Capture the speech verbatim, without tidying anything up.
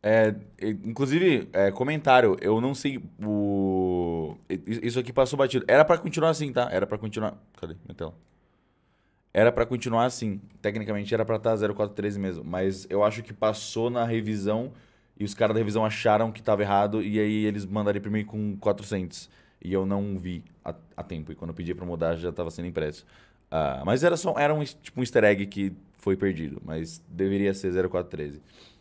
É, e- inclusive, é, comentário, eu não sei o... i- Isso aqui passou batido. Era pra continuar assim, tá? Era pra continuar... Cadê minha tela? Era pra continuar assim. Tecnicamente era pra estar zero quatro treze mesmo. Mas eu acho que passou na revisão e os caras da revisão acharam que tava errado e aí eles mandaram imprimir com quatrocentos. E eu não vi a, a tempo. E quando eu pedi pra mudar já tava sendo impresso. Ah, mas era só era um, es- tipo um easter egg que foi perdido. Mas deveria ser zero quatro treze.